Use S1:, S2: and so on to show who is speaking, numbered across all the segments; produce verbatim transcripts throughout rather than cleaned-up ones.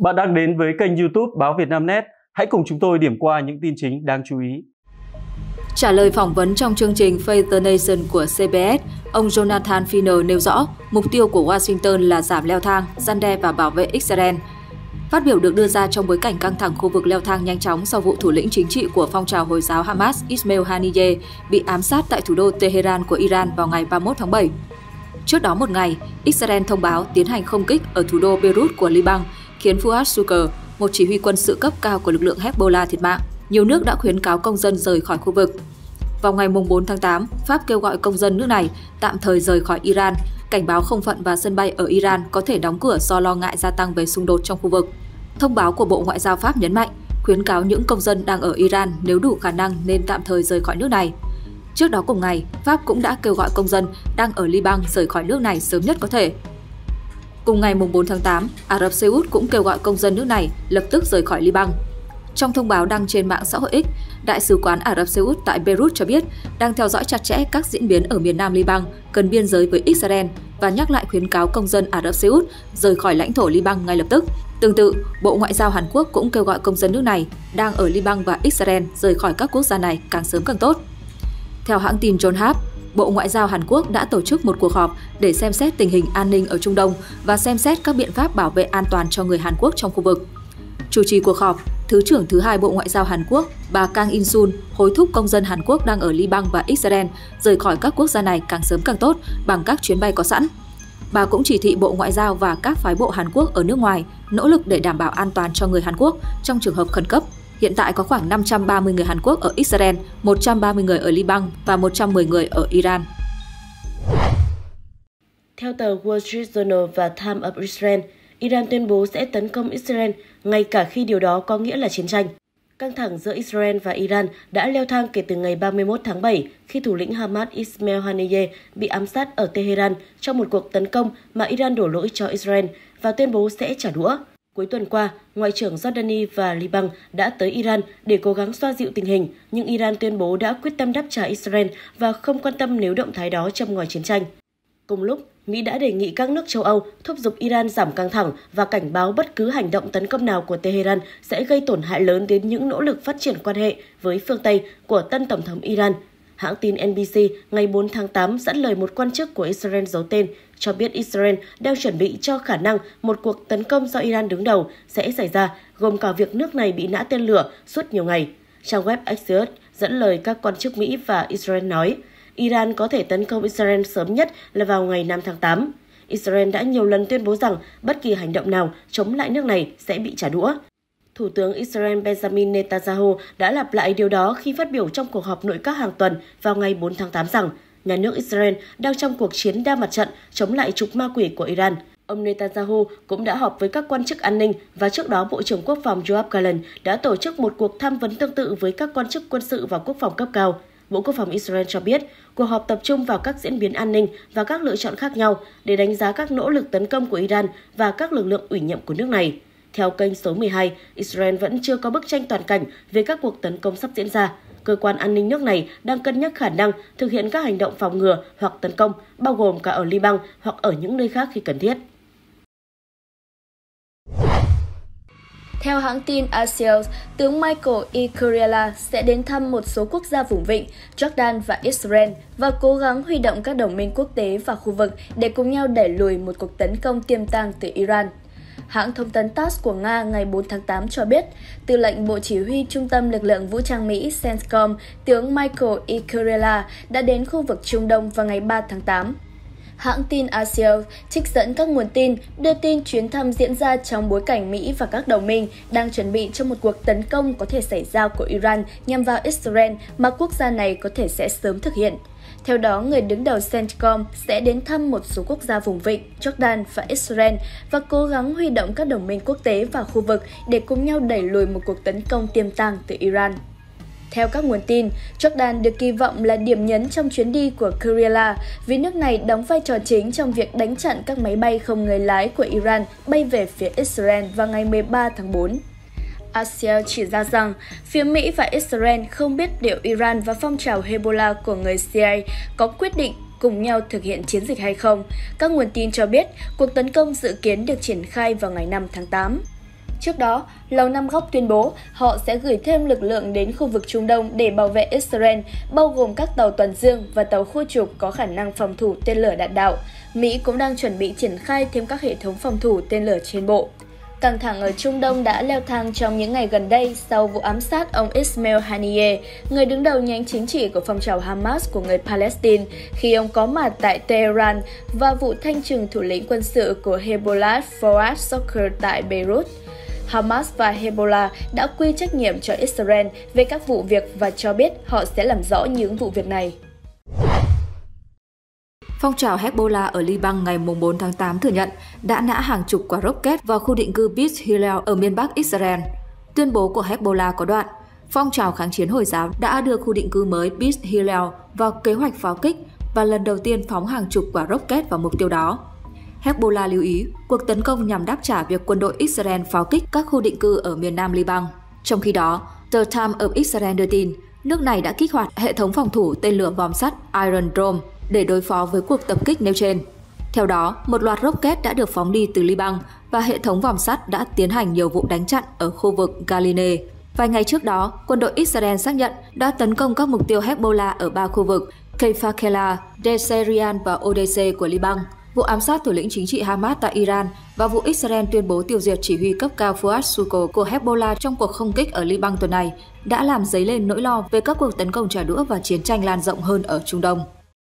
S1: Bạn đang đến với kênh YouTube Báo Vietnamnet. Hãy cùng chúng tôi điểm qua những tin chính đáng chú ý.
S2: Trả lời phỏng vấn trong chương trình Face the Nation của xê bê ét, ông Jonathan Finer nêu rõ mục tiêu của Washington là giảm leo thang, răn đe và bảo vệ Israel. Phát biểu được đưa ra trong bối cảnh căng thẳng khu vực leo thang nhanh chóng sau vụ thủ lĩnh chính trị của phong trào Hồi giáo Hamas Ismail Haniyeh bị ám sát tại thủ đô Tehran của Iran vào ngày ba mươi mốt tháng bảy. Trước đó một ngày, Israel thông báo tiến hành không kích ở thủ đô Beirut của Liban, khiến Fuad Shukr, một chỉ huy quân sự cấp cao của lực lượng Hezbollah thiệt mạng. Nhiều nước đã khuyến cáo công dân rời khỏi khu vực. Vào ngày bốn tháng tám, Pháp kêu gọi công dân nước này tạm thời rời khỏi Iran, cảnh báo không phận và sân bay ở Iran có thể đóng cửa do lo ngại gia tăng về xung đột trong khu vực. Thông báo của Bộ Ngoại giao Pháp nhấn mạnh, khuyến cáo những công dân đang ở Iran nếu đủ khả năng nên tạm thời rời khỏi nước này. Trước đó cùng ngày, Pháp cũng đã kêu gọi công dân đang ở Liban rời khỏi nước này sớm nhất có thể. Cùng ngày bốn tháng tám, Ả Rập Xê Út cũng kêu gọi công dân nước này lập tức rời khỏi Liban. Trong thông báo đăng trên mạng xã hội X, Đại sứ quán Ả Rập Xê Út tại Beirut cho biết đang theo dõi chặt chẽ các diễn biến ở miền nam Liban, gần biên giới với Israel và nhắc lại khuyến cáo công dân Ả Rập Xê Út rời khỏi lãnh thổ Liban ngay lập tức. Tương tự, Bộ Ngoại giao Hàn Quốc cũng kêu gọi công dân nước này đang ở Liban và Israel rời khỏi các quốc gia này càng sớm càng tốt. Theo hãng tin Yonhap, Bộ Ngoại giao Hàn Quốc đã tổ chức một cuộc họp để xem xét tình hình an ninh ở Trung Đông và xem xét các biện pháp bảo vệ an toàn cho người Hàn Quốc trong khu vực. Chủ trì cuộc họp, Thứ trưởng thứ hai Bộ Ngoại giao Hàn Quốc, bà Kang In-sun hối thúc công dân Hàn Quốc đang ở Liban và Israel rời khỏi các quốc gia này càng sớm càng tốt bằng các chuyến bay có sẵn. Bà cũng chỉ thị Bộ Ngoại giao và các phái bộ Hàn Quốc ở nước ngoài nỗ lực để đảm bảo an toàn cho người Hàn Quốc trong trường hợp khẩn cấp. Hiện tại có khoảng năm trăm ba mươi người Hàn Quốc ở Israel, một trăm ba mươi người ở Liban và một trăm mười người ở Iran.
S3: Theo tờ Wall Street Journal và Times of Israel, Iran tuyên bố sẽ tấn công Israel ngay cả khi điều đó có nghĩa là chiến tranh. Căng thẳng giữa Israel và Iran đã leo thang kể từ ngày ba mươi mốt tháng bảy khi thủ lĩnh Hamas Ismail Haniyeh bị ám sát ở Tehran trong một cuộc tấn công mà Iran đổ lỗi cho Israel và tuyên bố sẽ trả đũa. Cuối tuần qua, Ngoại trưởng Jordani và Liban đã tới Iran để cố gắng xoa dịu tình hình, nhưng Iran tuyên bố đã quyết tâm đáp trả Israel và không quan tâm nếu động thái đó châm ngòi chiến tranh. Cùng lúc, Mỹ đã đề nghị các nước châu Âu thúc giục Iran giảm căng thẳng và cảnh báo bất cứ hành động tấn công nào của Tehran sẽ gây tổn hại lớn đến những nỗ lực phát triển quan hệ với phương Tây của tân Tổng thống Iran. Hãng tin en bê xê ngày bốn tháng tám dẫn lời một quan chức của Israel giấu tên cho biết Israel đang chuẩn bị cho khả năng một cuộc tấn công do Iran đứng đầu sẽ xảy ra, gồm cả việc nước này bị nã tên lửa suốt nhiều ngày. Trang web Axios dẫn lời các quan chức Mỹ và Israel nói, Iran có thể tấn công Israel sớm nhất là vào ngày năm tháng tám. Israel đã nhiều lần tuyên bố rằng bất kỳ hành động nào chống lại nước này sẽ bị trả đũa. Thủ tướng Israel Benjamin Netanyahu đã lặp lại điều đó khi phát biểu trong cuộc họp nội các hàng tuần vào ngày bốn tháng tám rằng nhà nước Israel đang trong cuộc chiến đa mặt trận chống lại trục ma quỷ của Iran. Ông Netanyahu cũng đã họp với các quan chức an ninh và trước đó Bộ trưởng Quốc phòng Yoav Gallant đã tổ chức một cuộc tham vấn tương tự với các quan chức quân sự và quốc phòng cấp cao. Bộ Quốc phòng Israel cho biết, cuộc họp tập trung vào các diễn biến an ninh và các lựa chọn khác nhau để đánh giá các nỗ lực tấn công của Iran và các lực lượng ủy nhiệm của nước này. Theo kênh số mười hai, Israel vẫn chưa có bức tranh toàn cảnh về các cuộc tấn công sắp diễn ra. Cơ quan an ninh nước này đang cân nhắc khả năng thực hiện các hành động phòng ngừa hoặc tấn công, bao gồm cả ở Liban hoặc ở những nơi khác khi cần thiết.
S4: Theo hãng tin Axios, tướng Michael E. Kurilla sẽ đến thăm một số quốc gia vùng vịnh, Jordan và Israel và cố gắng huy động các đồng minh quốc tế và khu vực để cùng nhau đẩy lùi một cuộc tấn công tiềm tàng từ Iran. Hãng thông tấn TASS của Nga ngày bốn tháng tám cho biết, Tư lệnh Bộ Chỉ huy Trung tâm Lực lượng Vũ trang Mỹ CENTCOM, tướng Michael E. Kurilla đã đến khu vực Trung Đông vào ngày ba tháng tám. Hãng tin Axios trích dẫn các nguồn tin đưa tin chuyến thăm diễn ra trong bối cảnh Mỹ và các đồng minh đang chuẩn bị cho một cuộc tấn công có thể xảy ra của Iran nhằm vào Israel mà quốc gia này có thể sẽ sớm thực hiện. Theo đó, người đứng đầu CENTCOM sẽ đến thăm một số quốc gia vùng vịnh, Jordan và Israel và cố gắng huy động các đồng minh quốc tế và khu vực để cùng nhau đẩy lùi một cuộc tấn công tiềm tàng từ Iran. Theo các nguồn tin, Jordan được kỳ vọng là điểm nhấn trong chuyến đi của Kurilla vì nước này đóng vai trò chính trong việc đánh chặn các máy bay không người lái của Iran bay về phía Israel vào ngày mười ba tháng tư. Axios chỉ ra rằng phía Mỹ và Israel không biết liệu Iran và phong trào Hezbollah của người Shia có quyết định cùng nhau thực hiện chiến dịch hay không. Các nguồn tin cho biết cuộc tấn công dự kiến được triển khai vào ngày năm tháng tám. Trước đó, Lầu Năm Góc tuyên bố họ sẽ gửi thêm lực lượng đến khu vực Trung Đông để bảo vệ Israel, bao gồm các tàu tuần dương và tàu khu trục có khả năng phòng thủ tên lửa đạn đạo. Mỹ cũng đang chuẩn bị triển khai thêm các hệ thống phòng thủ tên lửa trên bộ. Căng thẳng ở Trung Đông đã leo thang trong những ngày gần đây sau vụ ám sát ông Ismail Haniyeh, người đứng đầu nhánh chính trị của phong trào Hamas của người Palestine, khi ông có mặt tại Tehran, và vụ thanh trừng thủ lĩnh quân sự của Hezbollah Fouad Shukr tại Beirut. Hamas và Hezbollah đã quy trách nhiệm cho Israel về các vụ việc và cho biết họ sẽ làm rõ những vụ việc này.
S2: Phong trào Hezbollah ở Liban ngày bốn tháng tám thừa nhận đã nã hàng chục quả rocket vào khu định cư Beit Hillel ở miền Bắc Israel. Tuyên bố của Hezbollah có đoạn, phong trào kháng chiến Hồi giáo đã đưa khu định cư mới Beit Hillel vào kế hoạch pháo kích và lần đầu tiên phóng hàng chục quả rocket vào mục tiêu đó. Hezbollah lưu ý, cuộc tấn công nhằm đáp trả việc quân đội Israel pháo kích các khu định cư ở miền Nam Liban. Trong khi đó, The Times of Israel đưa tin, nước này đã kích hoạt hệ thống phòng thủ tên lửa vòm sắt Iron Dome để đối phó với cuộc tập kích nêu trên. Theo đó, một loạt rocket đã được phóng đi từ Liban và hệ thống vòm sắt đã tiến hành nhiều vụ đánh chặn ở khu vực Galine. Vài ngày trước đó, quân đội Israel xác nhận đã tấn công các mục tiêu Hezbollah ở ba khu vực Kefakela, Deir và Odesse của Liban. Vụ ám sát thủ lĩnh chính trị Hamas tại Iran và vụ Israel tuyên bố tiêu diệt chỉ huy cấp cao Fouad Shukr của Hezbollah trong cuộc không kích ở Liban tuần này đã làm dấy lên nỗi lo về các cuộc tấn công trả đũa và chiến tranh lan rộng hơn ở Trung Đông.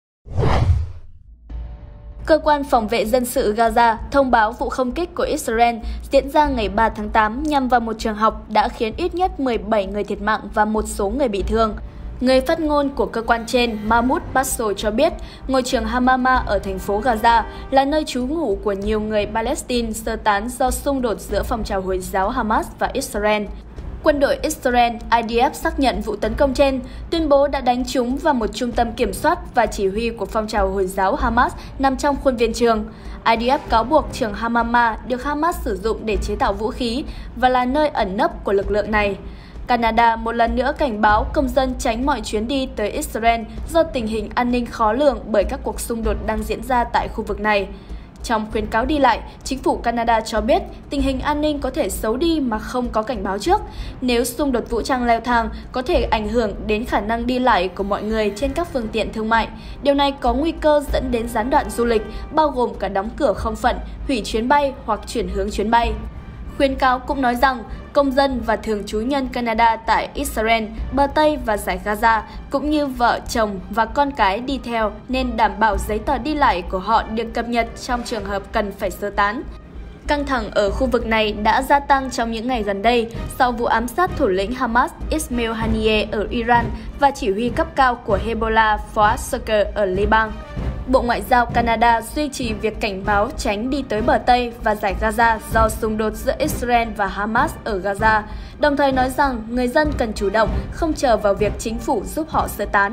S4: Cơ quan phòng vệ dân sự Gaza thông báo vụ không kích của Israel diễn ra ngày ba tháng tám nhằm vào một trường học đã khiến ít nhất mười bảy người thiệt mạng và một số người bị thương. Người phát ngôn của cơ quan trên Mahmoud Basso cho biết ngôi trường Hamama ở thành phố Gaza là nơi trú ngụ của nhiều người Palestine sơ tán do xung đột giữa phong trào Hồi giáo Hamas và Israel. Quân đội Israel I D F xác nhận vụ tấn công trên, tuyên bố đã đánh trúng vào một trung tâm kiểm soát và chỉ huy của phong trào Hồi giáo Hamas nằm trong khuôn viên trường. I D F cáo buộc trường Hamama được Hamas sử dụng để chế tạo vũ khí và là nơi ẩn nấp của lực lượng này. Canada một lần nữa cảnh báo công dân tránh mọi chuyến đi tới Israel do tình hình an ninh khó lường bởi các cuộc xung đột đang diễn ra tại khu vực này. Trong khuyến cáo đi lại, chính phủ Canada cho biết tình hình an ninh có thể xấu đi mà không có cảnh báo trước. Nếu xung đột vũ trang leo thang, có thể ảnh hưởng đến khả năng đi lại của mọi người trên các phương tiện thương mại. Điều này có nguy cơ dẫn đến gián đoạn du lịch, bao gồm cả đóng cửa không phận, hủy chuyến bay hoặc chuyển hướng chuyến bay. Khuyến cáo cũng nói rằng, công dân và thường trú nhân Canada tại Israel, bờ Tây và Dải Gaza, cũng như vợ, chồng và con cái đi theo nên đảm bảo giấy tờ đi lại của họ được cập nhật trong trường hợp cần phải sơ tán. Căng thẳng ở khu vực này đã gia tăng trong những ngày gần đây sau vụ ám sát thủ lĩnh Hamas Ismail Haniyeh ở Iran và chỉ huy cấp cao của Hezbollah Fouad Shukr ở Liban. Bộ Ngoại giao Canada duy trì việc cảnh báo tránh đi tới bờ Tây và Dải Gaza do xung đột giữa Israel và Hamas ở Gaza, đồng thời nói rằng người dân cần chủ động, không chờ vào việc chính phủ giúp họ sơ tán.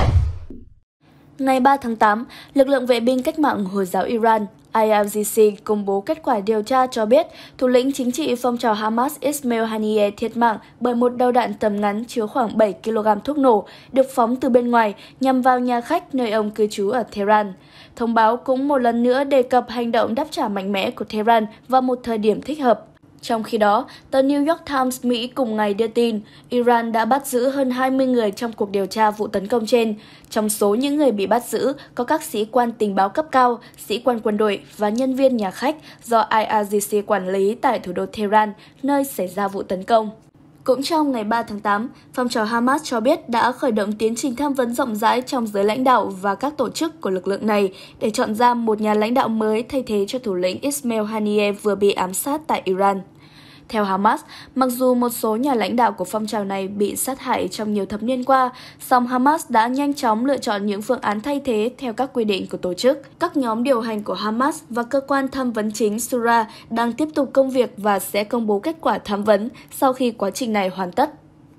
S4: Ngày ba tháng tám, lực lượng vệ binh cách mạng Hồi giáo Iran I R G C công bố kết quả điều tra cho biết thủ lĩnh chính trị phong trào Hamas Ismail Haniyeh thiệt mạng bởi một đầu đạn tầm ngắn chứa khoảng bảy ki lô gam thuốc nổ được phóng từ bên ngoài nhằm vào nhà khách nơi ông cư trú ở Tehran. Thông báo cũng một lần nữa đề cập hành động đáp trả mạnh mẽ của Tehran vào một thời điểm thích hợp. Trong khi đó, tờ New York Times Mỹ cùng ngày đưa tin Iran đã bắt giữ hơn hai mươi người trong cuộc điều tra vụ tấn công trên. Trong số những người bị bắt giữ có các sĩ quan tình báo cấp cao, sĩ quan quân đội và nhân viên nhà khách do I R G C quản lý tại thủ đô Tehran, nơi xảy ra vụ tấn công. Cũng trong ngày ba tháng tám, phong trào Hamas cho biết đã khởi động tiến trình tham vấn rộng rãi trong giới lãnh đạo và các tổ chức của lực lượng này để chọn ra một nhà lãnh đạo mới thay thế cho thủ lĩnh Ismail Haniyeh vừa bị ám sát tại Iran. Theo Hamas, mặc dù một số nhà lãnh đạo của phong trào này bị sát hại trong nhiều thập niên qua, song Hamas đã nhanh chóng lựa chọn những phương án thay thế theo các quy định của tổ chức. Các nhóm điều hành của Hamas và cơ quan tham vấn chính Shura đang tiếp tục công việc và sẽ công bố kết quả tham vấn sau khi quá trình này hoàn tất.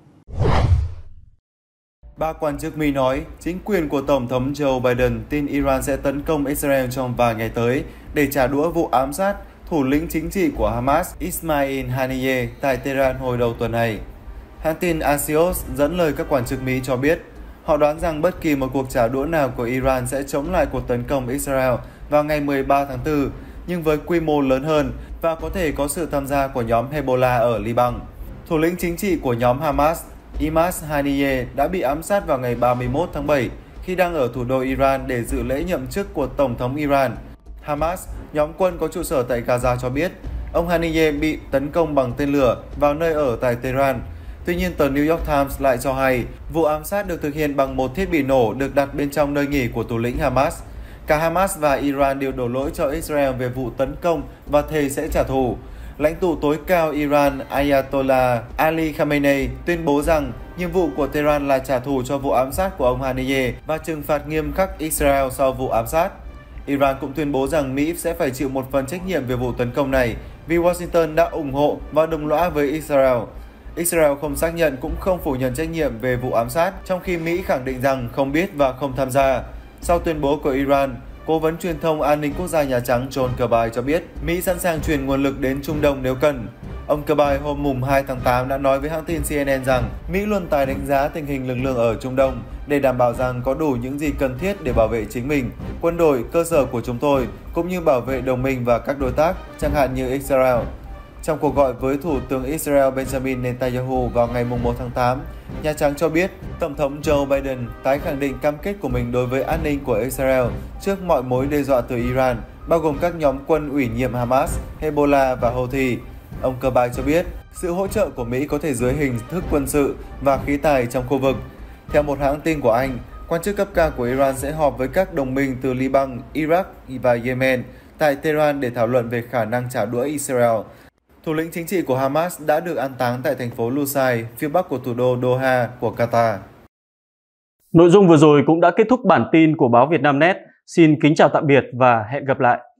S5: Ba quan chức Mỹ nói chính quyền của Tổng thống Joe Biden tin Iran sẽ tấn công Israel trong vài ngày tới để trả đũa vụ ám sát thủ lĩnh chính trị của Hamas Ismail Haniyeh tại Tehran hồi đầu tuần này. Hãng tin Axios dẫn lời các quan chức Mỹ cho biết họ đoán rằng bất kỳ một cuộc trả đũa nào của Iran sẽ chống lại cuộc tấn công Israel vào ngày mười ba tháng tư nhưng với quy mô lớn hơn và có thể có sự tham gia của nhóm Hezbollah ở Liban. Thủ lĩnh chính trị của nhóm Hamas, Imad Haniyeh đã bị ám sát vào ngày ba mươi mốt tháng bảy khi đang ở thủ đô Iran để dự lễ nhậm chức của Tổng thống Iran. Hamas, nhóm quân có trụ sở tại Gaza cho biết, ông Haniyeh bị tấn công bằng tên lửa vào nơi ở tại Tehran. Tuy nhiên, tờ New York Times lại cho hay vụ ám sát được thực hiện bằng một thiết bị nổ được đặt bên trong nơi nghỉ của thủ lĩnh Hamas. Cả Hamas và Iran đều đổ lỗi cho Israel về vụ tấn công và thề sẽ trả thù. Lãnh tụ tối cao Iran Ayatollah Ali Khamenei tuyên bố rằng nhiệm vụ của Tehran là trả thù cho vụ ám sát của ông Haniyeh và trừng phạt nghiêm khắc Israel sau vụ ám sát. Iran cũng tuyên bố rằng Mỹ sẽ phải chịu một phần trách nhiệm về vụ tấn công này vì Washington đã ủng hộ và đồng lõa với Israel. Israel không xác nhận cũng không phủ nhận trách nhiệm về vụ ám sát, trong khi Mỹ khẳng định rằng không biết và không tham gia. Sau tuyên bố của Iran, Cố vấn truyền thông an ninh quốc gia Nhà Trắng John Kirby cho biết Mỹ sẵn sàng chuyển nguồn lực đến Trung Đông nếu cần. Ông Kirby hôm mùng hai tháng tám đã nói với hãng tin C N N rằng Mỹ luôn tài đánh giá tình hình lực lượng ở Trung Đông để đảm bảo rằng có đủ những gì cần thiết để bảo vệ chính mình, quân đội, cơ sở của chúng tôi, cũng như bảo vệ đồng minh và các đối tác, chẳng hạn như Israel. Trong cuộc gọi với Thủ tướng Israel Benjamin Netanyahu vào ngày mùng một tháng tám, Nhà Trắng cho biết Tổng thống Joe Biden tái khẳng định cam kết của mình đối với an ninh của Israel trước mọi mối đe dọa từ Iran, bao gồm các nhóm quân ủy nhiệm Hamas, Hezbollah và Houthi. Ông Kirby cho biết sự hỗ trợ của Mỹ có thể dưới hình thức quân sự và khí tài trong khu vực. Theo một hãng tin của Anh, quan chức cấp cao của Iran sẽ họp với các đồng minh từ Liban, Iraq và Yemen tại Tehran để thảo luận về khả năng trả đũa Israel. Thủ lĩnh chính trị của Hamas đã được an táng tại thành phố Lusail, phía bắc của thủ đô Doha của Qatar.
S1: Nội dung vừa rồi cũng đã kết thúc bản tin của báo Vietnamnet. Xin kính chào tạm biệt và hẹn gặp lại.